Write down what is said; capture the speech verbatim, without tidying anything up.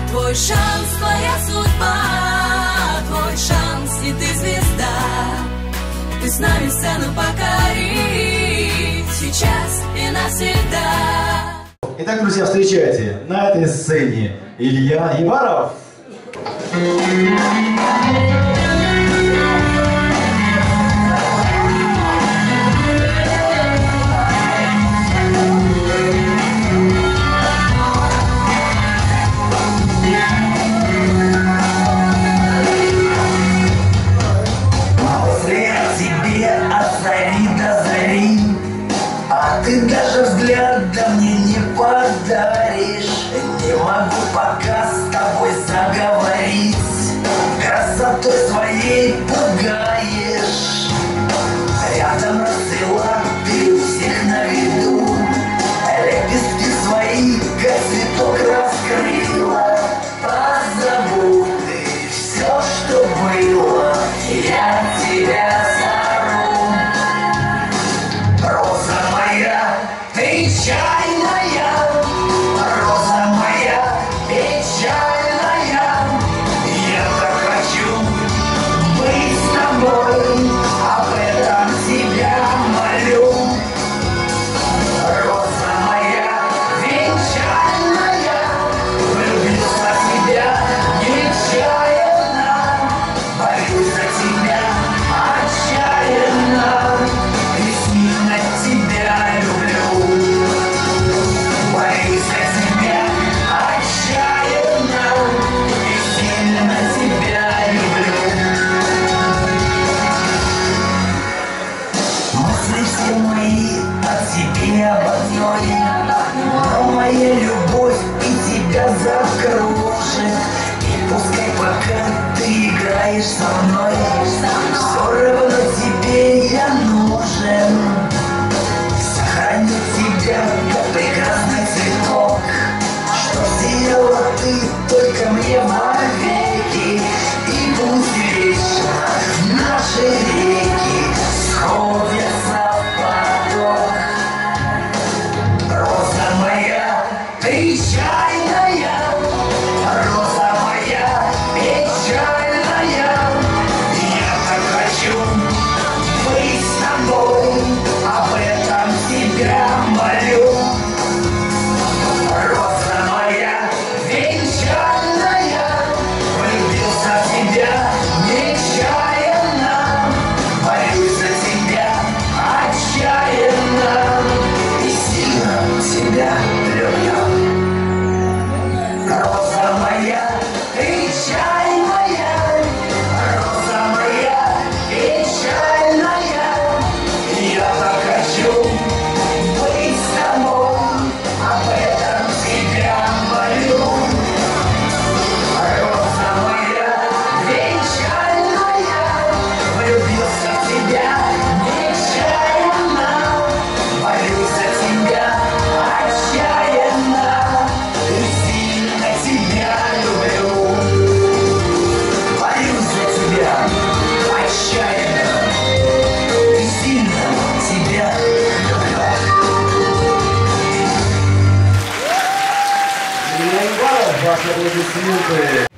Твой шанс, твоя судьба, твой шанс, и ты звезда. Ты с нами сцену покори, сейчас и навсегда. Итак, друзья, встречайте, на этой сцене Илья Иваров. Ты даже взгляда мне не подаришь. Не могу пока с тобой заговорить. Красотой своей пугаешь. Рядом расцвела, ты у всех на виду. Лепестки свои, как цветок раскрыла. Позабудь ты все, что было. Я тебя печальная, роза моя, печальная. Я так хочу быть с тобой, об этом тебя молю. Роза моя, печальная, влюбился в тебя нечаянно, борюсь за тебя отчаянно, и сильно тебя люблю. Об одной, но моя любовь и тебя закружит. И пускай пока ты играешь со мной, все равно тебе я нужен. Сохраню тебя, как прекрасный цветок, что сделала ты только мне вовеки. И пусть вечно наши реки сходятся в поток. Роза моя, печальная, роза моя, печальная. Я так хочу быть с тобой, об этом тебя молю. Роза моя, печальная, влюбился в тебя нечаянно, борюсь за тебя отчаянно. Тебя люблю. Роза моя, печальная, роза моя, печальная. Я так хочу быть с тобой, об этом тебя молю. Роза моя, печальная, влюбился в тебя нечаянно, борюсь за тебя отчаянно, и сильно тебя люблю. Борюсь за тебя отчаянно, и сильно тебя люблю. Илья Иваров, ваши аплодисменты.